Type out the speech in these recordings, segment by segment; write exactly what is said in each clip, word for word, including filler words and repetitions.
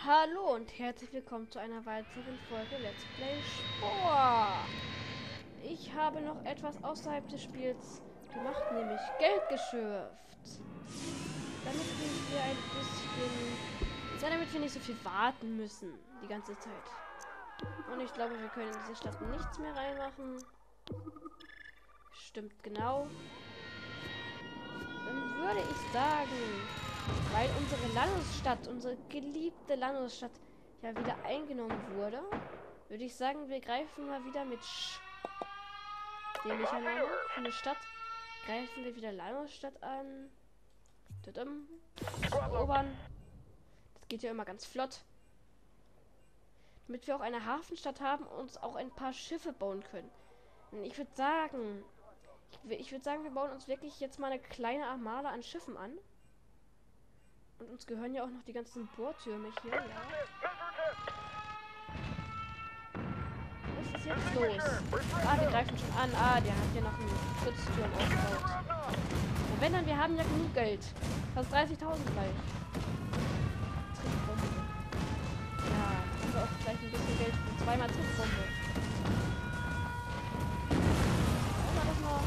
Hallo und herzlich willkommen zu einer weiteren Folge Let's Play Spore. Ich habe noch etwas außerhalb des Spiels gemacht, nämlich Geld geschürft. Damit wir ein bisschen... Ja, damit wir nicht so viel warten müssen die ganze Zeit. Und ich glaube, wir können in diese Stadt nichts mehr reinmachen. Stimmt genau. Dann würde ich sagen, weil unsere Landesstadt, unsere geliebte Landesstadt ja wieder eingenommen wurde, würde ich sagen, wir greifen mal wieder mit Sch dämlicher Name für eine Stadt. Greifen wir wieder Landesstadt an. Tudum. Erobern. Das geht ja immer ganz flott. Damit wir auch eine Hafenstadt haben und uns auch ein paar Schiffe bauen können. Und ich würde sagen, ich, ich würde sagen, wir bauen uns wirklich jetzt mal eine kleine Armada an Schiffen an. Und uns gehören ja auch noch die ganzen Bohrtürme hier, ja. Was ist jetzt los? Ah, die greifen schon an. Ah, der hat hier noch einen Schutzturm aufgebaut. Und wenn dann, wir haben ja genug Geld. Fast dreißigtausend gleich. Trickbombe. Ja, haben wir auch gleich ein bisschen Geld für zweimal Trickbombe. Haben wir das noch?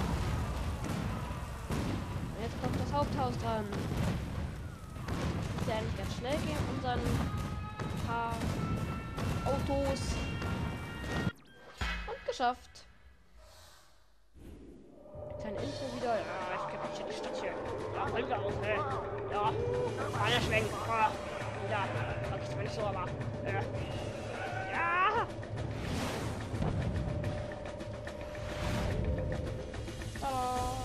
Und jetzt kommt das Haupthaus dran. Der eigentlich ganz schnell gehen, unseren paar Autos. Und geschafft. Kleine Info wieder. Ja, ich kenne mich in die Stadt hier. Ja, Brücke auf, ne? Ja, Fahne schwenken. Ja, ja, sag ich zwar nicht so, aber. Äh, ja! Tada!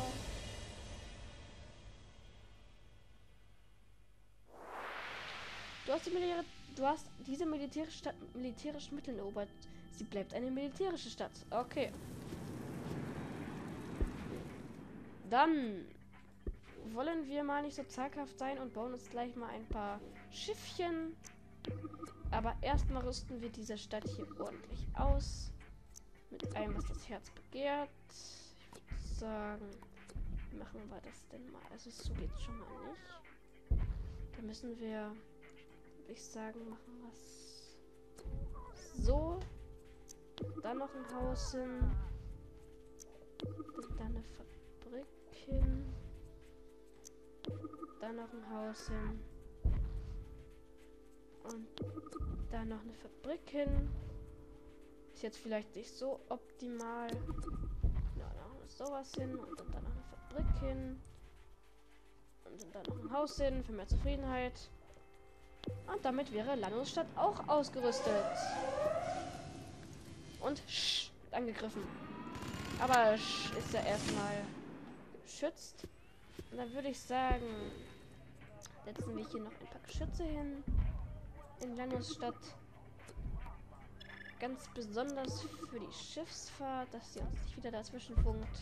Du hast, die Militär du hast diese militärische Stadt mit militärischen Mitteln erobert. Sie bleibt eine militärische Stadt. Okay. Dann wollen wir mal nicht so zaghaft sein und bauen uns gleich mal ein paar Schiffchen. Aber erstmal rüsten wir diese Stadt hier ordentlich aus. Mit allem, was das Herz begehrt. Ich würde sagen, machen wir das denn mal. Also so geht es schon mal nicht. Da müssen wir... ich sagen, machen wir es so. Dann noch ein Haus hin. Dann eine Fabrik hin. Dann noch ein Haus hin. Und dann noch eine Fabrik hin. Ist jetzt vielleicht nicht so optimal. Ja, dann noch sowas hin. Und dann, dann noch eine Fabrik hin. Und dann noch ein Haus hin für mehr Zufriedenheit. Und damit wäre Landesstadt auch ausgerüstet. Und Sch angegriffen. Aber Sch ist ja erstmal geschützt. Und dann würde ich sagen, setzen wir hier noch ein paar Geschütze hin. In Landesstadt. Ganz besonders für die Schiffsfahrt, dass sie uns nicht wieder dazwischen funkt.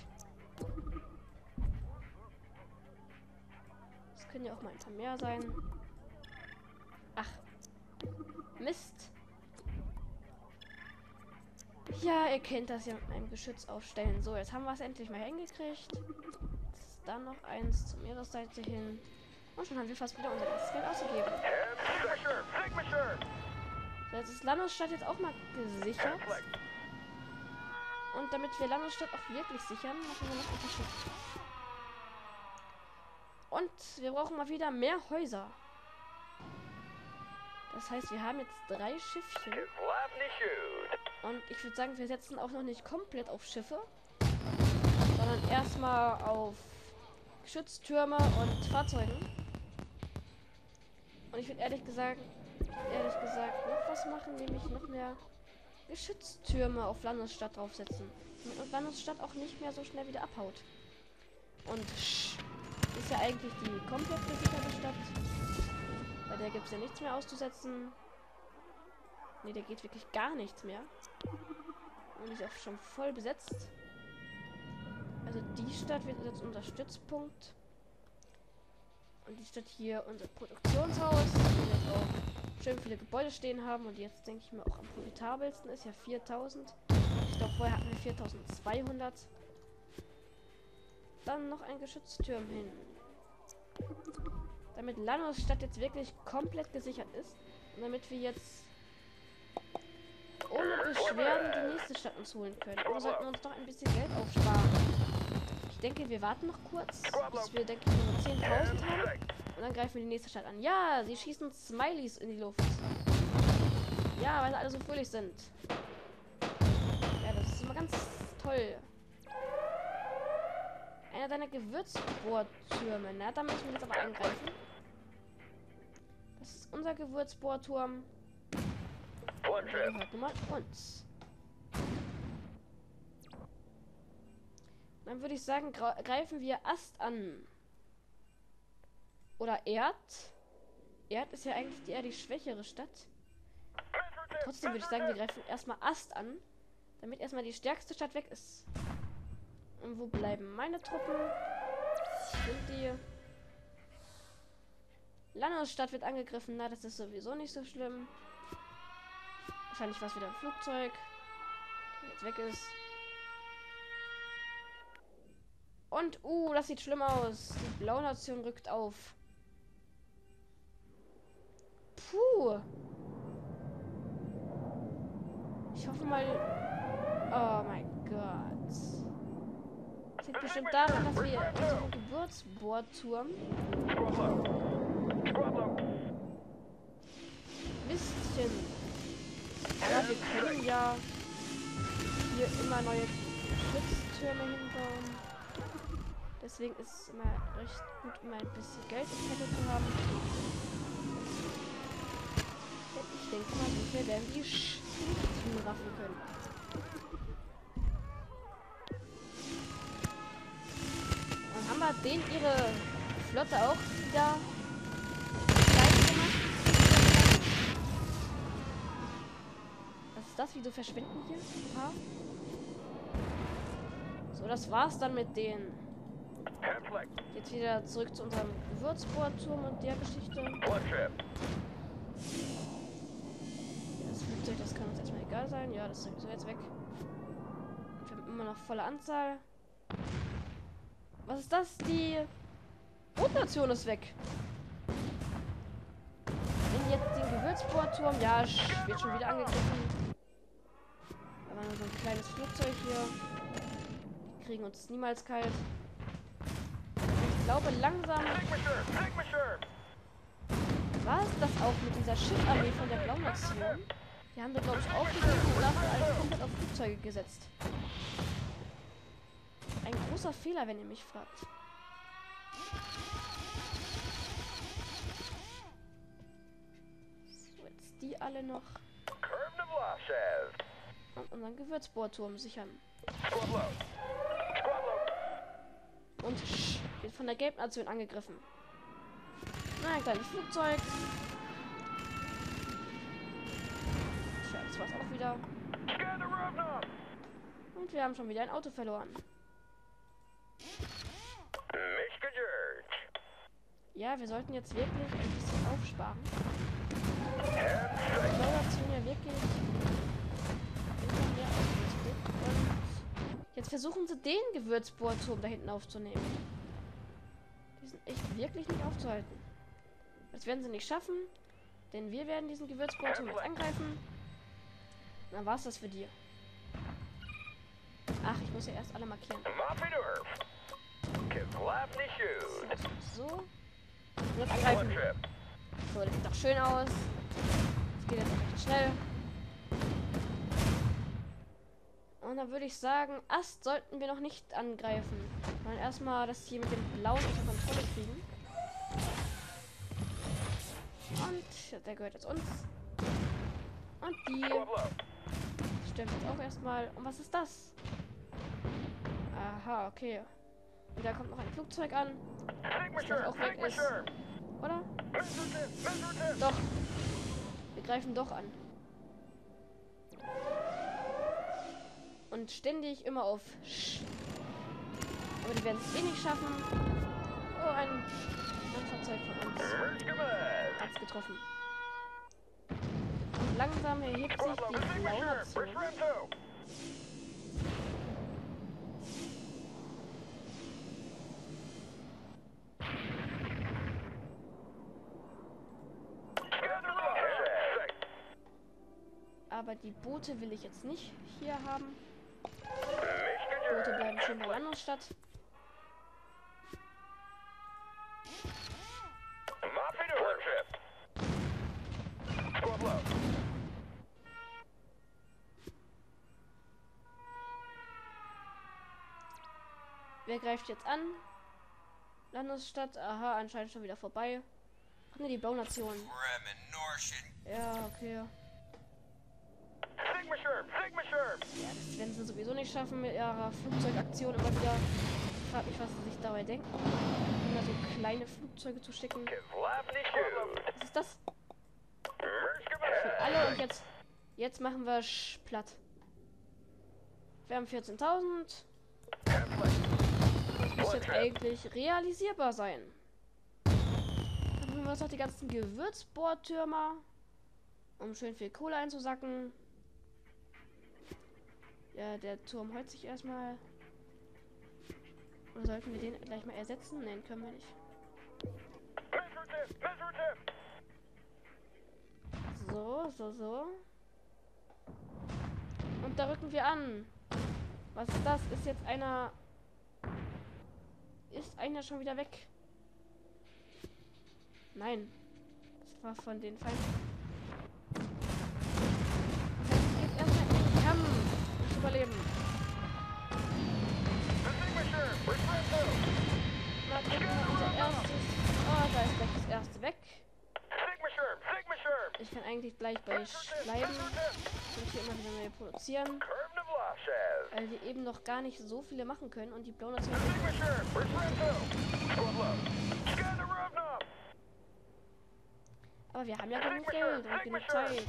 Das können ja auch mal ein paar mehr sein. Ach. Mist. Ja, ihr kennt das ja mit einem Geschütz aufstellen. So, jetzt haben wir es endlich mal hingekriegt. Jetzt ist dann noch eins zur Meeresseite hin. Und schon haben wir fast wieder unser ganzes Geld ausgegeben. So, jetzt ist Landesstadt jetzt auch mal gesichert. Und damit wir Landesstadt auch wirklich sichern, machen wir noch ein paar Schiffe. Und wir brauchen mal wieder mehr Häuser. Das heißt, wir haben jetzt drei Schiffchen. Und ich würde sagen, wir setzen auch noch nicht komplett auf Schiffe, sondern erstmal auf Geschütztürme und Fahrzeugen. Und ich würde ehrlich gesagt, ehrlich gesagt noch was machen, nämlich noch mehr Geschütztürme auf Landesstadt draufsetzen. Damit Landesstadt auch nicht mehr so schnell wieder abhaut. Und Sch ist ja eigentlich die komplett gesicherte Stadt. Bei der gibt es ja nichts mehr auszusetzen. Ne, der geht wirklich gar nichts mehr. Und ist auch schon voll besetzt. Also die Stadt wird jetzt unser Stützpunkt. Und die Stadt hier unser Produktionshaus. Wir jetzt auch schön viele Gebäude stehen haben. Und jetzt denke ich mal auch am profitabelsten ist ja viertausend. Ich glaube vorher hatten wir viertausendzweihundert. Dann noch ein Geschütztürm hin. Damit Landesstadt jetzt wirklich komplett gesichert ist. damit wir jetzt ohne Beschwerden die nächste Stadt uns holen können. Aber sollten wir uns noch ein bisschen Geld aufsparen. Ich denke, wir warten noch kurz, bis wir, denke ich, nur zehntausend haben. Und dann greifen wir die nächste Stadt an. Ja, sie schießen Smileys in die Luft. Ja, weil sie alle so fröhlich sind. Ja, das ist immer ganz toll. Einer deiner Gewürzbohrtürme. Na, da müssen wir jetzt aber eingreifen. Das ist unser Gewürzbohrturm. Der gehört nun mal uns. Dann würde ich sagen, greifen wir Ast an. Oder Erd. Erd ist ja eigentlich die eher die schwächere Stadt. Trotzdem würde ich sagen, wir greifen erstmal Ast an, damit erstmal die stärkste Stadt weg ist. Und wo bleiben meine Truppen? Sind die... Landesstadt wird angegriffen. Na, das ist sowieso nicht so schlimm. Wahrscheinlich war es wieder ein Flugzeug, der jetzt weg ist. Und, uh, das sieht schlimm aus. Die blaue Nation rückt auf. Puh. Ich hoffe mal... Oh mein Gott. Das liegt bestimmt daran, dass wir unseren Gewürzbohrturm... Mistchen. Aber wir können ja hier immer neue Schutztürme hinbauen. Deswegen ist es immer recht gut, immer ein bisschen Geld im Petto zu haben. Ich denke mal, wir werden die Schutztürme raffen können. Dann haben wir denen ihre Flotte auch wieder klein gemacht. Was ist das? Wieso verschwinden hier ein paar? So, das war's dann mit denen. Jetzt wieder zurück zu unserem Gewürzbohrturm und der Geschichte. Ja, das Flugzeug, das kann uns erstmal egal sein. Ja, das ist sowieso jetzt weg. Wir haben immer noch volle Anzahl. Was ist das? Die Rotation ist weg. Wenn jetzt den Gewürzbohrturm, ja, wird schon wieder angegriffen. Da war nur so ein kleines Flugzeug hier. Die kriegen uns niemals kalt. Ich glaube langsam war es das auch mit dieser Schiffarmee von der Blauen Nation. Die haben wir, glaube ich, aufgegriffen und dafür alles komplett auf Flugzeuge gesetzt. Ein großer Fehler, wenn ihr mich fragt. So, jetzt die alle noch. Und unseren Gewürzbohrturm sichern. Und sch, wird von der Gelbnation angegriffen. Na, ein kleines Flugzeug. Tja, das war's auch wieder. Und wir haben schon wieder ein Auto verloren. Ja, wir sollten jetzt wirklich ein bisschen aufsparen. Die Nation ja wirklich mehr ausgerüstet. Und jetzt versuchen sie den Gewürzbohrturm da hinten aufzunehmen. Die sind echt wirklich nicht aufzuhalten. Das werden sie nicht schaffen, denn wir werden diesen Gewürzbohrturm jetzt angreifen. Dann war's das für dir. Ach, ich muss ja erst alle markieren. So. Und jetzt angreifen. So, das sieht doch schön aus. Das geht jetzt recht schnell. Und dann würde ich sagen, Ast sollten wir noch nicht angreifen. Sondern erstmal das hier mit dem Blauen unter Kontrolle kriegen. Und der gehört jetzt uns. Und die stimmt jetzt auch erstmal. Und was ist das? Aha, okay. Und da kommt noch ein Flugzeug an. Das auch weg ist. Oder? Doch. Wir greifen doch an. Und ständig immer auf Sch. Aber die werden es eh nicht schaffen. Oh, ein Fahrzeug von uns. Hat's getroffen. Und langsam erhebt sich die Blaue Nation. Aber die Boote will ich jetzt nicht hier haben. Boote bleiben schön bei der Landungsstadt. Wer greift jetzt an? Landesstadt, aha, anscheinend schon wieder vorbei. Ach ne, die Blaunation. Ja, okay. Ja, das werden sie sowieso nicht schaffen mit ihrer Flugzeugaktion immer wieder. Ich frage mich, was sie sich dabei denken. Immer so kleine Flugzeuge zu schicken. Was ist das? Für alle und jetzt. Jetzt machen wir sch platt. Wir haben vierzehntausend. Das muss jetzt eigentlich realisierbar sein. Dann holen wir uns noch die ganzen Gewürzbohrtürmer, um schön viel Kohle einzusacken. Ja, der Turm heult sich erstmal. Oder sollten wir den gleich mal ersetzen? Nein, können wir nicht. So, so, so. Und da rücken wir an. Was ist das? Ist jetzt einer... Ist einer schon wieder weg? Nein. Das war von den Feinden. Jetzt erstmal in den Kampf. Nicht überleben. Na, drücken wir unser erstes. Oh, da ist gleich das erste weg. Ich kann eigentlich gleich bei Sch bleiben. Ich hier immer wieder neue produzieren. Weil wir eben noch gar nicht so viele machen können und die blauen Nation. Aber wir haben ja genug Geld und genug Zeit.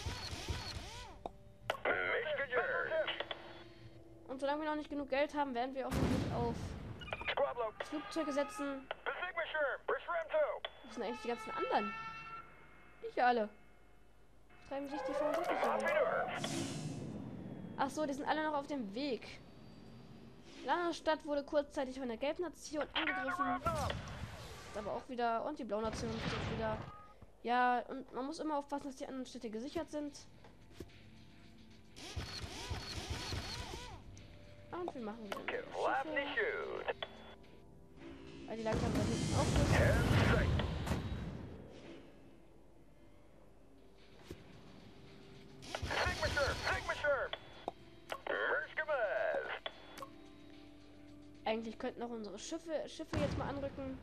Und solange wir noch nicht genug Geld haben, werden wir auch nicht auf Flugzeuge setzen. Wo sind eigentlich die ganzen anderen? Nicht alle. Treiben sich die fünfundsechzig herum. Ach so, die sind alle noch auf dem Weg. Landesstadt wurde kurzzeitig von der Gelbnation angegriffen. Ist aber auch wieder... Und die Blaunation ist wieder... Ja, und man muss immer aufpassen, dass die anderen Städte gesichert sind. Und wir machen wieder Schiffe. Weil die langsam da hinten aufrüsten. Eigentlich könnten auch unsere Schiffe, Schiffe jetzt mal anrücken.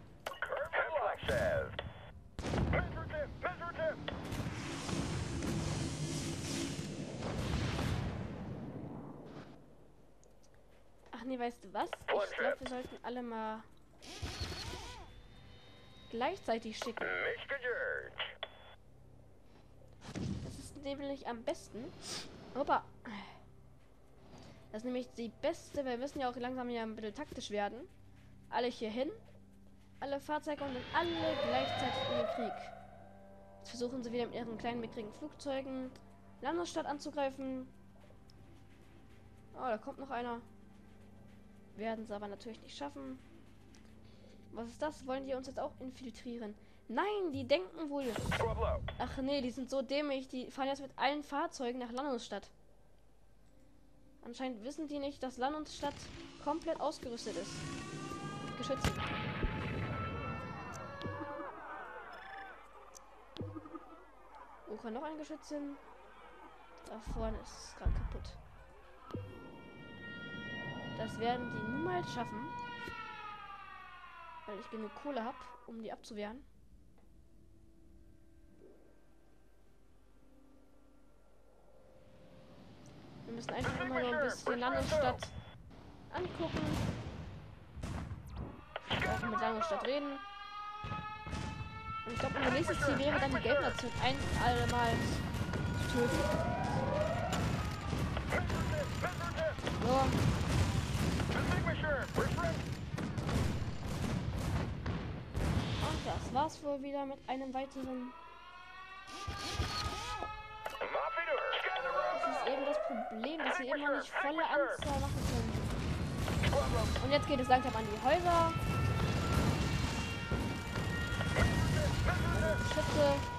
Ach nee, weißt du was? Ich glaube, wir sollten alle mal gleichzeitig schicken. Das ist nämlich am besten. Opa. Das ist nämlich die beste. Wir müssen ja auch langsam ja ein bisschen taktisch werden. Alle hier hin. Alle Fahrzeuge und dann alle gleichzeitig in den Krieg. Jetzt versuchen sie wieder mit ihren kleinen mickrigen Flugzeugen Landesstadt anzugreifen. Oh, da kommt noch einer. Werden sie aber natürlich nicht schaffen. Was ist das? Wollen die uns jetzt auch infiltrieren? Nein, die denken wohl. Ach nee, die sind so dämlich. Die fahren jetzt mit allen Fahrzeugen nach Landungsstadt. Anscheinend wissen die nicht, dass Landungsstadt komplett ausgerüstet ist. Geschützt. Wo kann noch ein Geschütz hin? Da vorne ist es gerade kaputt. Das werden die niemals schaffen. Weil ich genug Kohle habe, um die abzuwehren. Wir müssen einfach immer nur ein bisschen Landungsstadt angucken. Auch mit Landungsstadt reden. Und ich glaube, unser nächstes Ziel wäre dann die Gelbnation ein für alle Mal zu töten. So. Und das war's wohl wieder mit einem weiteren. Das ist eben das Problem, dass wir immer nicht volle Anzahl machen können. Und jetzt geht es langsam an die Häuser. Also Schütze.